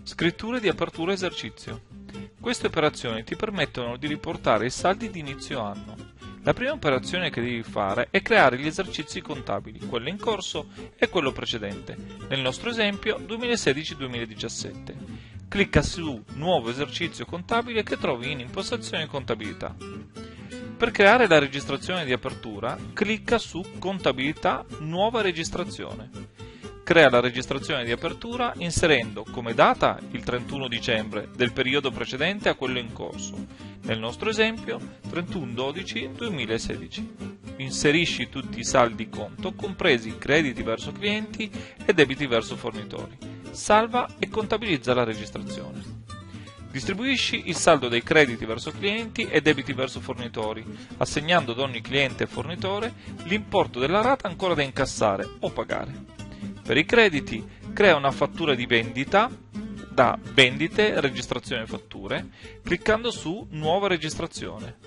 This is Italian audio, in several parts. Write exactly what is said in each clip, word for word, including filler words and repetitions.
Scritture di apertura esercizio. Queste operazioni ti permettono di riportare i saldi di inizio anno. La prima operazione che devi fare è creare gli esercizi contabili, quello in corso e quello precedente, nel nostro esempio duemilasedici duemiladiciassette. Clicca su Nuovo esercizio contabile che trovi in Impostazioni Contabilità. Per creare la registrazione di apertura, clicca su Contabilità Nuova registrazione. Crea la registrazione di apertura inserendo come data il trentuno dicembre del periodo precedente a quello in corso, nel nostro esempio trentuno dodici duemilasedici. Inserisci tutti i saldi conto, compresi crediti verso clienti e debiti verso fornitori. Salva e contabilizza la registrazione. Distribuisci il saldo dei crediti verso clienti e debiti verso fornitori, assegnando ad ogni cliente e fornitore l'importo della rata ancora da incassare o pagare. Per i crediti, crea una fattura di vendita da Vendite, Registrazione Fatture, cliccando su Nuova registrazione.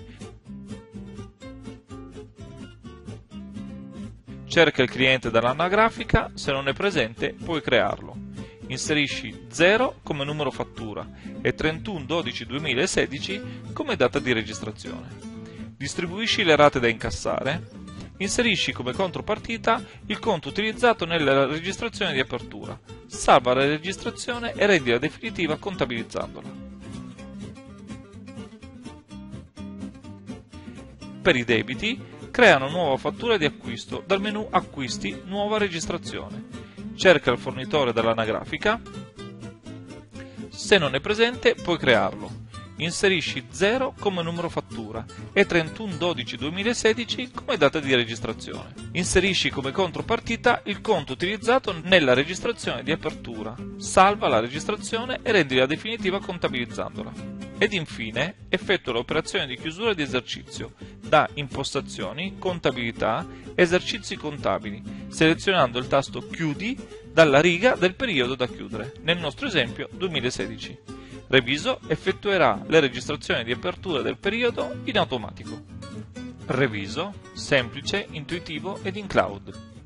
Cerca il cliente dall'anagrafica, se non è presente puoi crearlo. Inserisci zero come numero fattura e trentuno dodici duemilasedici come data di registrazione. Distribuisci le rate da incassare. Inserisci come contropartita il conto utilizzato nella registrazione di apertura. Salva la registrazione e rendila definitiva contabilizzandola. Per i debiti, crea una nuova fattura di acquisto dal menu Acquisti, Nuova registrazione. Cerca il fornitore dall'anagrafica. Se non è presente, puoi crearlo. Inserisci zero come numero fattura e trentuno dodici duemilasedici come data di registrazione. Inserisci come contropartita il conto utilizzato nella registrazione di apertura. Salva la registrazione e rendila definitiva contabilizzandola. Ed infine effettua l'operazione di chiusura di esercizio da Impostazioni, Contabilità, Esercizi contabili, selezionando il tasto Chiudi dalla riga del periodo da chiudere, nel nostro esempio duemilasedici. Reviso effettuerà le registrazioni di apertura del periodo in automatico. Reviso, semplice, intuitivo ed in cloud.